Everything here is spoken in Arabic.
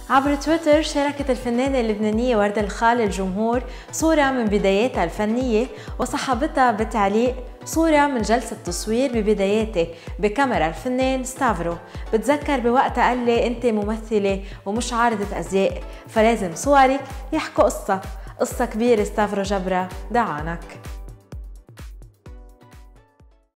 عبر تويتر شاركت الفنانة اللبنانية وردة الخال الجمهور صورة من بداياتها الفنية، وصحبتها بتعليق صورة من جلسة تصوير ببداياتي بكاميرا الفنان ستافرو، بتذكر بوقتها قال لي أنت ممثلة ومش عارضة أزياء، فلازم صورك يحكوا قصة كبيرة ستافرو جبرة دعانك.